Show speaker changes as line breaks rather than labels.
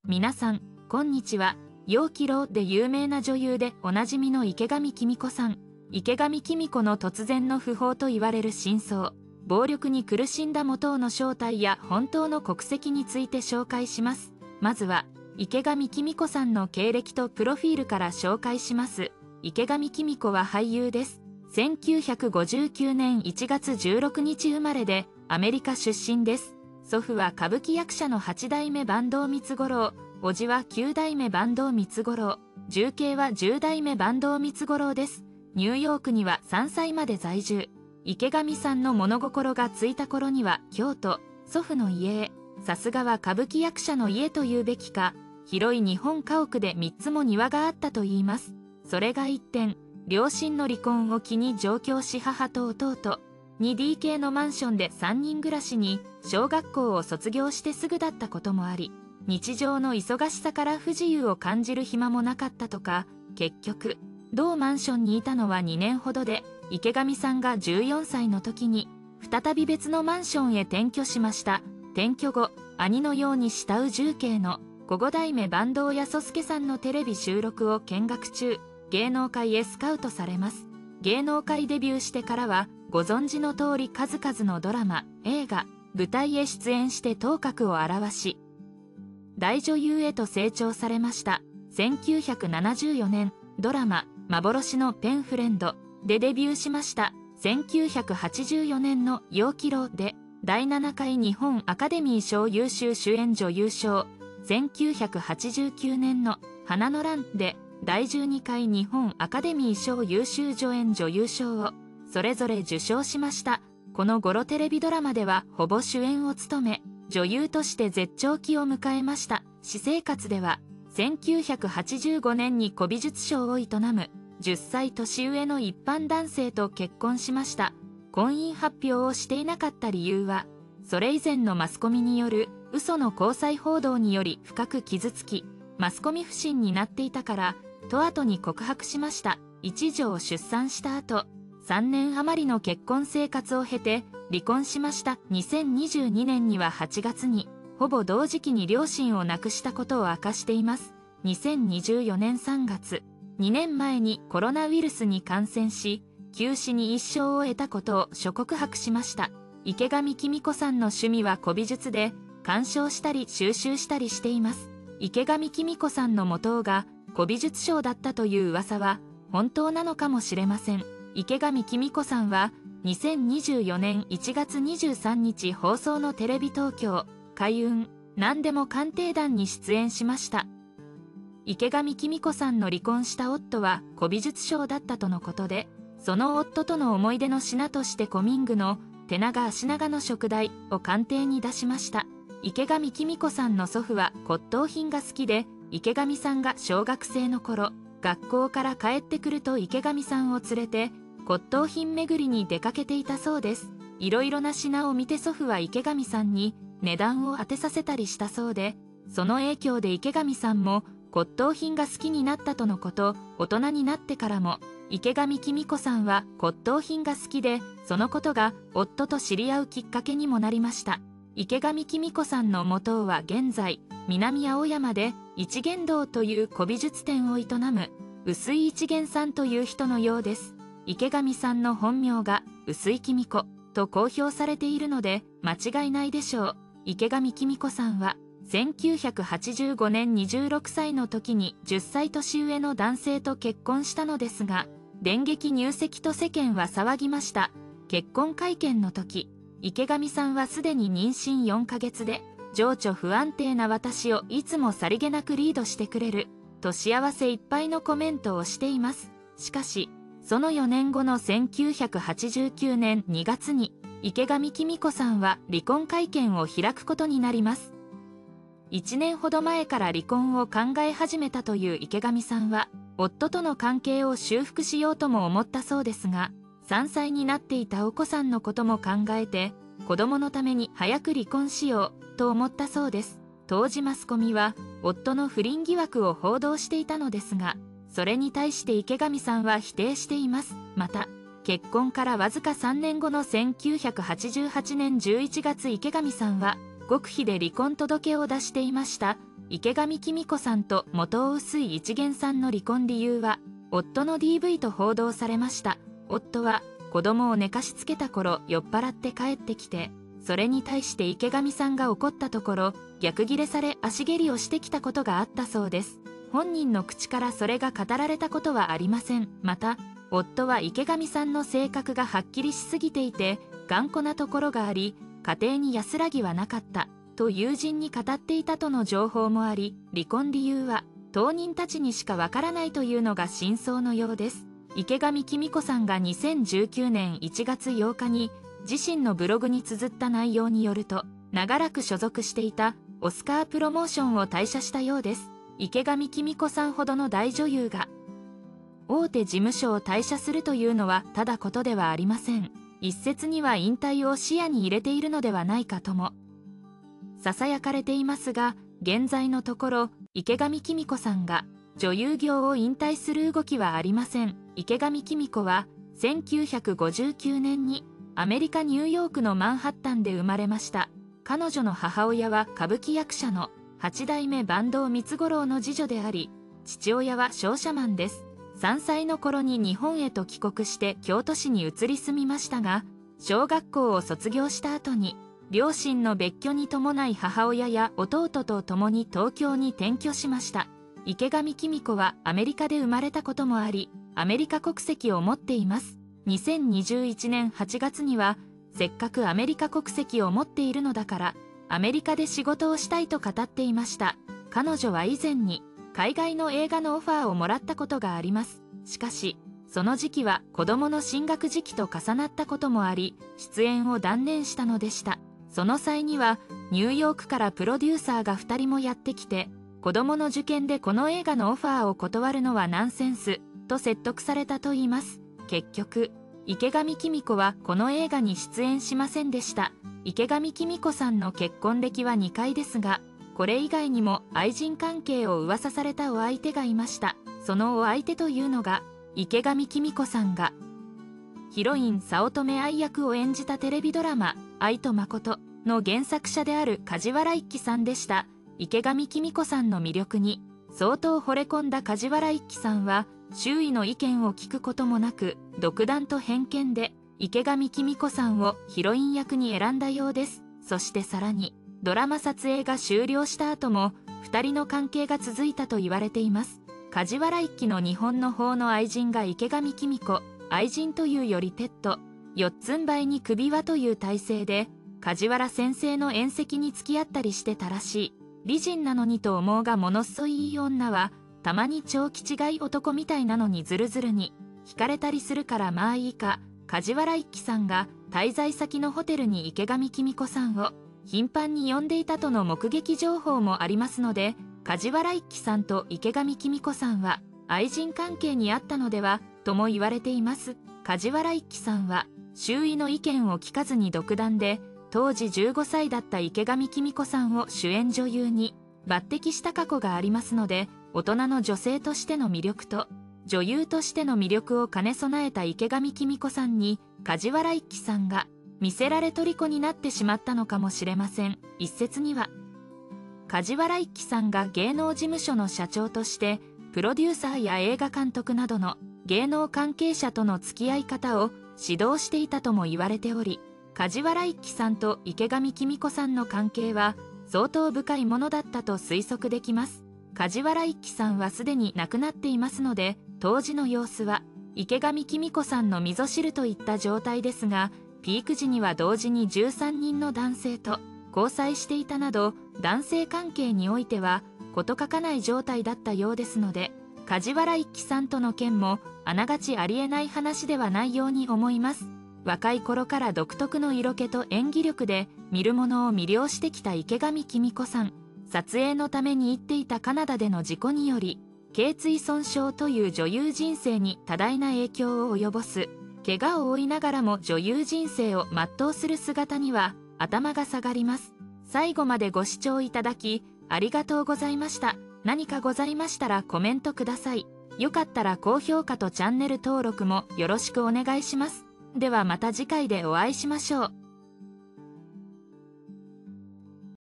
皆さん、こんにちは。陽気郎で有名な女優でおなじみの池上紀美子さん。池上紀美子の突然の訃報と言われる真相。暴力に苦しんだ元の正体や本当の国籍について紹介します。まずは、池上紀美子さんの経歴とプロフィールから紹介します。池上紀美子は俳優です。1959年1月16日生まれで、アメリカ出身です。祖父は歌舞伎役者の8代目坂東光五郎、叔父は9代目坂東光五郎、重慶は10代目坂東光五郎です。ニューヨークには3歳まで在住。池上さんの物心がついた頃には京都、祖父の家へ。さすがは歌舞伎役者の家というべきか、広い日本家屋で3つも庭があったといいます。それが一転、両親の離婚を機に上京し母と弟、2DK のマンションで3人暮らしに、小学校を卒業してすぐだったこともあり、日常の忙しさから不自由を感じる暇もなかったとか、結局、同マンションにいたのは2年ほどで、池上さんが14歳の時に、再び別のマンションへ転居しました。転居後、兄のように慕う重慶の5代目坂東彌十助さんのテレビ収録を見学中、芸能界へスカウトされます。芸能界デビューしてからは、ご存知の通り数々のドラマ、映画、舞台へ出演して頭角を現し、大女優へと成長されました。1974年、ドラマ、幻のペンフレンドでデビューしました。1984年の陽気郎で、第7回日本アカデミー賞優秀主演女優賞、1989年の花の乱で、第12回日本アカデミー賞優秀助演女優賞を、それぞれ受賞しました。この頃テレビドラマではほぼ主演を務め、女優として絶頂期を迎えました。私生活では、1985年に古美術商を営む、10歳年上の一般男性と結婚しました。婚姻発表をしていなかった理由は、それ以前のマスコミによる嘘の交際報道により深く傷つき、マスコミ不信になっていたから、と後に告白しました。一女を出産した後、3年余りの結婚生活を経て離婚しました。2022年には8月にほぼ同時期に両親を亡くしたことを明かしています。2024年3月、2年前にコロナウイルスに感染し、急死に一生を得たことを諸告白しました。池上紀美子さんの趣味は古美術で、鑑賞したり収集したりしています。池上紀美子さんの元が古美術商だったという噂は本当なのかもしれません。池上紀美子さんは2024年1月23日放送のテレビ東京開運何でも鑑定団に出演しました。池上紀美子さんの離婚した夫は古美術商だったとのことで、その夫との思い出の品として古民具の手長足長の燭台を鑑定に出しました。池上紀美子さんの祖父は骨董品が好きで、池上さんが小学生の頃、学校から帰ってくると池上さんを連れて骨董品巡りに出かけていたそうです。いろいろな品を見て祖父は池上さんに値段を当てさせたりしたそうで、その影響で池上さんも骨董品が好きになったとのこと。大人になってからも池上紀美子さんは骨董品が好きで、そのことが夫と知り合うきっかけにもなりました。池上紀美子さんの元は現在南青山で一元堂という古美術店を営む臼井一元さんという人のようです。池上さんの本名が臼井紀美子と公表されているので間違いないでしょう。池上紀美子さんは1985年26歳の時に10歳年上の男性と結婚したのですが、電撃入籍と世間は騒ぎました。結婚会見の時、池上さんはすでに妊娠4ヶ月で、情緒不安定な私をいつもさりげなくリードしてくれると幸せいっぱいのコメントをしています。しかし、その4年後の1989年2月に、池上紀美子さんは離婚会見を開くことになります。1年ほど前から離婚を考え始めたという池上さんは、夫との関係を修復しようとも思ったそうですが、3歳になっていたお子さんのことも考えて、子供のために早く離婚しようと思ったそうです。当時マスコミは、夫の不倫疑惑を報道していたのですが、それに対して池上さんは否定しています。また、結婚からわずか3年後の1988年11月池上さんは、極秘で離婚届を出していました。 池上紀美子さんと元尾臼井一元さんの離婚理由は、夫の DV と報道されました。夫は、子供を寝かしつけた頃酔っ払って帰ってきて、それに対して池上さんが怒ったところ、逆ギレされ足蹴りをしてきたことがあったそうです。本人の口からそれが語られたことはありません。また、夫は池上さんの性格がはっきりしすぎていて、頑固なところがあり、家庭に安らぎはなかった、と友人に語っていたとの情報もあり、離婚理由は、当人たちにしかわからないというのが真相のようです。池上紀美子さんが2019年1月8日に、自身のブログに綴った内容によると、長らく所属していたオスカープロモーションを退社したようです。池上紀美子さんほどの大女優が大手事務所を退社するというのはただことではありません。一説には引退を視野に入れているのではないかともささやかれていますが、現在のところ池上紀美子さんが女優業を引退する動きはありません。池上紀美子は1959年にアメリカ・ニューヨークのマンハッタンで生まれました。彼女の母親は歌舞伎役者の8代目坂東三五郎の次女であり、父親は商社マンです。3歳の頃に日本へと帰国して京都市に移り住みましたが、小学校を卒業した後に、両親の別居に伴い母親や弟と共に東京に転居しました。池上紀美子はアメリカで生まれたこともあり、アメリカ国籍を持っています。2021年8月には、せっかくアメリカ国籍を持っているのだから、アメリカで仕事をしたいと語っていました。彼女は以前に、海外の映画のオファーをもらったことがあります。しかし、その時期は子供の進学時期と重なったこともあり、出演を断念したのでした。その際には、ニューヨークからプロデューサーが2人もやってきて、子供の受験でこの映画のオファーを断るのはナンセンス、と説得されたといいます。結局、池上紀美子はこの映画に出演しませんでした。池上紀美子さんの結婚歴は2回ですが、これ以外にも愛人関係を噂されたお相手がいました。そのお相手というのが、池上紀美子さんが、ヒロイン早乙女愛役を演じたテレビドラマ、愛と誠の原作者である梶原一騎さんでした。池上紀美子さんの魅力に、相当惚れ込んだ梶原一騎さんは、周囲の意見を聞くこともなく、独断と偏見で、池上紀美子さんをヒロイン役に選んだようです。そしてさらに、ドラマ撮影が終了した後も、2人の関係が続いたと言われています。梶原一騎の日本の方の愛人が池上紀美子、愛人というよりペット、四つん這いに首輪という体勢で、梶原先生の縁石に付き合ったりしてたらしい。美人なのにと思うがものすごいいい女は、たまに超気違い男みたいなのにズルズルに惹かれたりするからまあいいか。梶原一騎さんが滞在先のホテルに池上紀美子さんを頻繁に呼んでいたとの目撃情報もありますので、梶原一騎さんと池上紀美子さんは愛人関係にあったのではとも言われています。梶原一騎さんは周囲の意見を聞かずに独断で、当時15歳だった池上紀美子さんを主演女優に抜擢した過去がありますので、大人の女性としての魅力と女優としての魅力を兼ね備えた池上紀美子さんに、梶原一騎さんが魅せられ虜になってしまったのかもしれません。一説には、梶原一騎さんが芸能事務所の社長として、プロデューサーや映画監督などの芸能関係者との付き合い方を指導していたとも言われており、梶原一騎さんと池上紀美子さんの関係は相当深いものだったと推測できます。梶原一騎さんはすでに亡くなっていますので、当時の様子は池上紀美子さんの味噌汁といった状態ですが、ピーク時には同時に13人の男性と交際していたなど、男性関係においては事欠かない状態だったようですので、梶原一騎さんとの件もあながちありえない話ではないように思います。若い頃から独特の色気と演技力で見る者を魅了してきた池上紀美子さん。撮影のために行っていたカナダでの事故により、頸椎損傷という女優人生に多大な影響を及ぼす。怪我を負いながらも女優人生を全うする姿には頭が下がります。最後までご視聴いただきありがとうございました。何かございましたらコメントください。よかったら高評価とチャンネル登録もよろしくお願いします。ではまた次回でお会いしましょう。